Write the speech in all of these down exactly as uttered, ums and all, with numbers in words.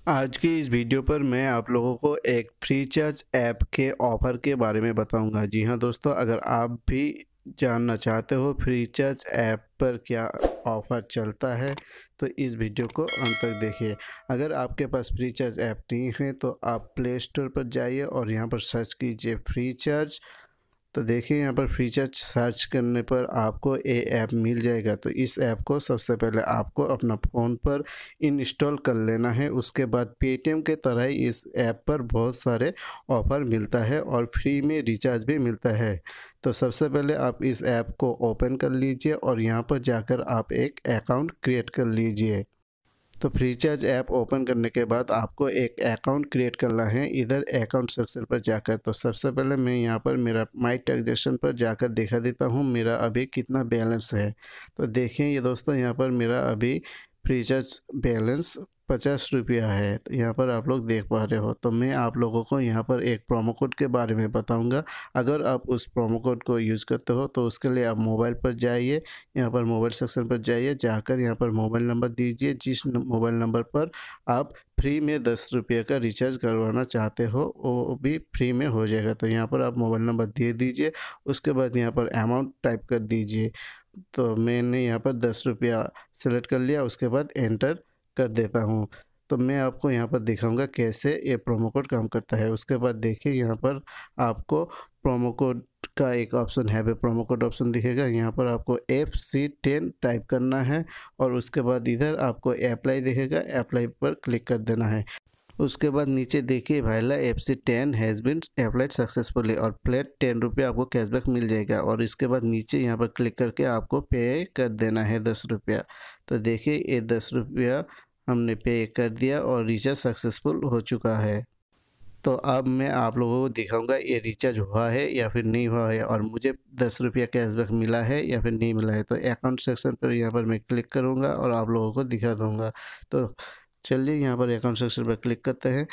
आज की इस वीडियो पर मैं आप लोगों को एक फ्रीचार्ज ऐप के ऑफ़र के बारे में बताऊंगा। जी हाँ दोस्तों, अगर आप भी जानना चाहते हो फ्रीचार्ज ऐप पर क्या ऑफ़र चलता है तो इस वीडियो को अंत तक देखिए। अगर आपके पास फ्रीचार्ज ऐप नहीं है तो आप प्ले स्टोर पर जाइए और यहाँ पर सर्च कीजिए फ्रीचार्ज। तो देखिए यहाँ पर फ्रीचार्ज सर्च करने पर आपको ये ऐप मिल जाएगा। तो इस ऐप को सबसे पहले आपको अपना फ़ोन पर इंस्टॉल कर लेना है। उसके बाद पेटीएम के तरह ही इस ऐप पर बहुत सारे ऑफ़र मिलता है और फ्री में रिचार्ज भी मिलता है। तो सबसे पहले आप इस ऐप को ओपन कर लीजिए और यहाँ पर जाकर आप एक अकाउंट क्रिएट कर लीजिए। तो फ्रीचार्ज ऐप ओपन करने के बाद आपको एक अकाउंट क्रिएट करना है इधर अकाउंट सेक्शन पर जाकर। तो सबसे पहले मैं यहाँ पर मेरा माई ट्रांजेक्शन पर जाकर दिखा देता हूँ मेरा अभी कितना बैलेंस है। तो देखें ये दोस्तों, यहाँ पर मेरा अभी फ्रीचार्ज बैलेंस पचास रुपया है। तो यहाँ पर आप लोग देख पा रहे हो। तो मैं आप लोगों को यहाँ पर एक प्रोमो कोड के बारे में बताऊँगा। अगर आप उस प्रोमो कोड को यूज़ करते हो तो उसके लिए आप मोबाइल पर जाइए, यहाँ पर मोबाइल सेक्शन पर जाइए, जाकर यहाँ पर मोबाइल नंबर दीजिए जिस मोबाइल नंबर पर आप फ्री में दस रुपये का रिचार्ज करवाना चाहते हो वो भी फ्री में हो जाएगा। तो यहाँ पर आप मोबाइल नंबर दे दीजिए, उसके बाद यहाँ पर अमाउंट टाइप कर दीजिए। तो मैंने यहाँ पर दस रुपया सेलेक्ट कर लिया, उसके बाद एंटर कर देता हूँ। तो मैं आपको यहाँ पर दिखाऊंगा कैसे ये प्रोमो कोड काम करता है। उसके बाद देखिए यहाँ पर आपको प्रोमो कोड का एक ऑप्शन है, वे प्रोमो कोड ऑप्शन दिखेगा। यहाँ पर आपको एफ सी टेन टाइप करना है और उसके बाद इधर आपको अप्लाई दिखेगा, अप्लाई पर क्लिक कर देना है। उसके बाद नीचे देखिए भाईला F C ten has been applied successfully और प्लेट टेन रुपये आपको कैशबैक मिल जाएगा। और इसके बाद नीचे यहाँ पर क्लिक करके आपको पे कर देना है दस रुपया। तो देखिए ये दस रुपया हमने पे कर दिया और रिचार्ज सक्सेसफुल हो चुका है। तो अब मैं आप लोगों को दिखाऊंगा ये रिचार्ज हुआ है या फिर नहीं हुआ है और मुझे दस रुपया कैशबैक मिला है या फिर नहीं मिला है। तो अकाउंट सेक्शन पर यहाँ पर मैं क्लिक करूँगा और आप लोगों को दिखा दूँगा। तो चलिए यहाँ पर अकाउंट सेक्शन पर क्लिक करते हैं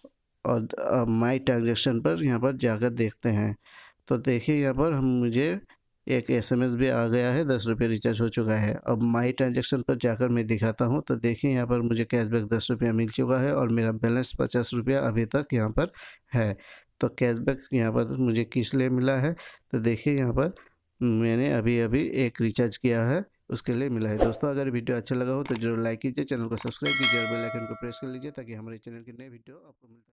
और माई ट्रांजेक्शन पर यहाँ पर जाकर देखते हैं। तो देखिए यहाँ पर हम मुझे एक एसएमएस भी आ गया है, दस रुपये रिचार्ज हो चुका है। अब माई ट्रांजेक्शन पर जाकर मैं दिखाता हूँ। तो देखिए यहाँ पर मुझे कैशबैक दस रुपया मिल चुका है और मेरा बैलेंस पचास रुपया अभी तक यहाँ पर है। तो कैशबैक यहाँ पर मुझे किस लिए मिला है, तो देखिए यहाँ पर मैंने अभी अभी एक रिचार्ज किया है उसके लिए मिला है। दोस्तों अगर वीडियो अच्छा लगा हो तो जरूर लाइक कीजिए, चैनल को सब्सक्राइब कीजिए और बेल आइकन को प्रेस कर लीजिए ताकि हमारे चैनल की नई वीडियो आपको मिलता है।